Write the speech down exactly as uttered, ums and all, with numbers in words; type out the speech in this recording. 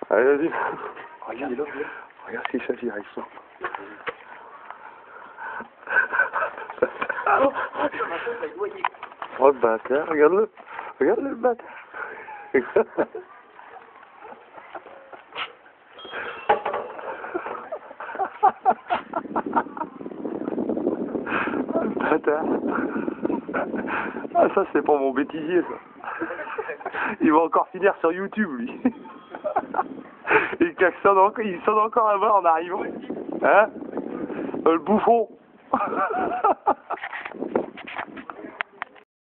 Allez, vas-y. Regarde, il est là. Regarde si ça j'y arrive pas. Oh le bâtard, regarde-le. Regarde-le le bâtard. Oh le bâtard. Ah ça c'est pour mon bêtisier ça. Il va encore finir sur YouTube lui. Il sonne encore, il sonne encore là-bas en arrivant. Hein? Le bouffon.